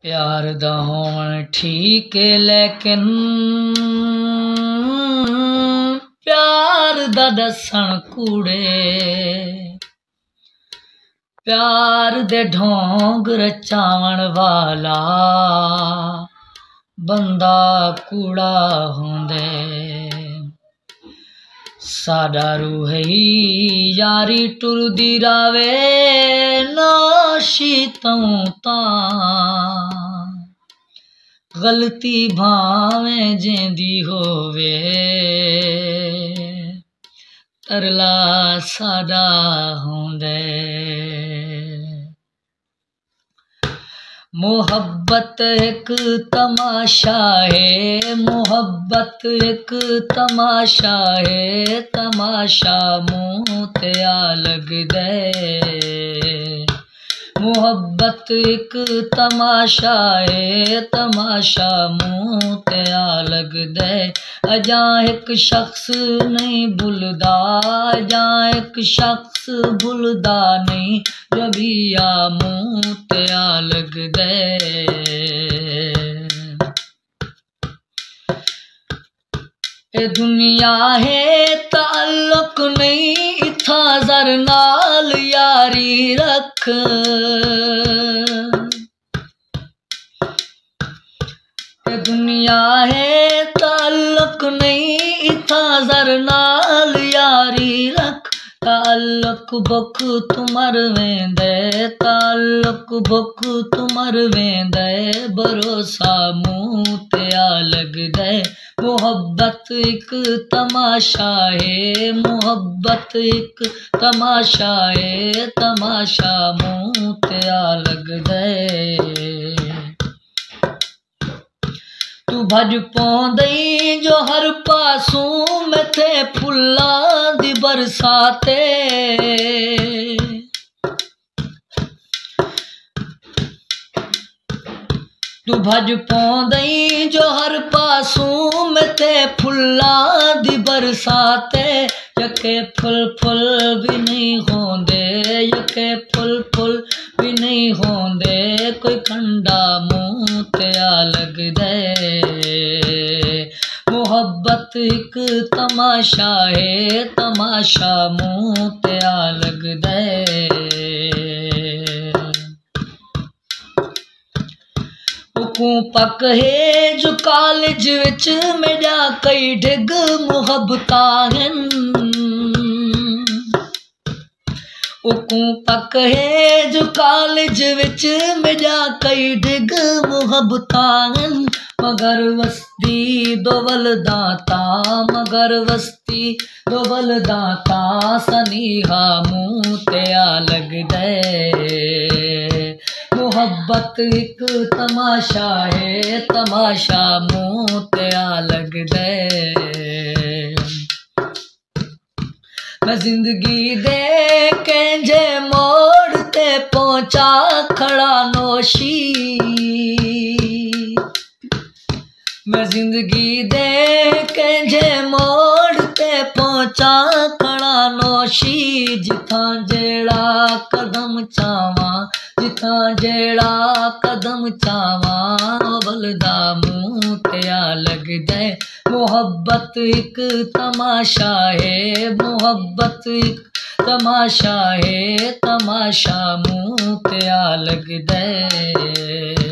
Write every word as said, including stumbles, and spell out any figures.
प्यार दा होण ठीक है लेकिन प्यार दा दसण कूड़े। प्यार दे ढोंग रचावण वाला बंदा कूड़ा होंदे। साडा रूही यारी टुरदी रावे नाशी तऊं तां। गलती भावें जेंदी होवे तरला साडा होंदे। मोहब्बत एक तमाशा है, मोहब्बत एक तमाशा है, तमाशा मुँह ते आ लगदे। मोहब्बत एक तमाशा है, तमाशा मुँह ते आ लगदे। अजा एक शख्स नहीं भुलदा, अजा एक शख्स भुलदा नहीं, रबिया मुँह ते आ लगदे। ए दुनिया है ताल्लुक नहीं, इथा जर नाल यारी रख। ए दुनिया है ताल्लुक नहीं, इथा जर नाल यारी रख। ताल्लुक बुख तुमर वेंदे, ताल्लुक बुख तुमर वेंदे, भरोसा मुँह ते आ लगदे। मोहब्बत एक तमाशा है, मोहब्बत एक तमाशा है, तमाशा मुँह ते आ लगदे। तू भज पौंदई जो हर पासूं मथे फुल्लां दी बरसाते। तू भज पौंदई जो हर पासूं मथे फुल्लां दी बरसाते। यके फुल फुल भी नहीं होंदे, यके फुल फुल भी नहीं होंदे, कोई कंडा मुँह ते आ लगदे। मोहब्बत एक तमाशा है, तमाशा मुँह ते आ लगदे। उकूं पक है जो कॉलेज विच मेरा कई ढिग मुहब्बतां हन। उकूं पक है जो कॉलेज विच मेरा कई ढिग मुहब्बतां हन। मगर वस्ती दोवल दाता, मगर वस्ती दोवल दाता, सनीहा मुँह ते आ लगदे। मोहब्बत एक तमाशा है, तमाशा मुँह ते आ लगदे। मैं जिंदगी दे कंजे मोड़ ते पहुंचा खड़ा नोशी। मैं जिंदगी दे कंजे मोड़ ते पहुंचा खड़ा नोशी। जिथां जेड़ा कदम चावा, जिथां जेड़ा कदम चावा, वलदा मुँह ते आ लगदे। मोहब्बत एक तमाशा है, मोहब्बत एक तमाशा है, तमाशा मुँह ते आ लगदे।